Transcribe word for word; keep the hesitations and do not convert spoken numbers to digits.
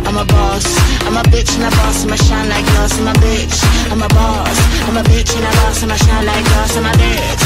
I'm a boss, I'm a bitch and a boss, I'ma shine like glass, I'm a bitch, I'm a boss, I'm a bitch and a boss, I'ma shine like glass, I'm a bitch.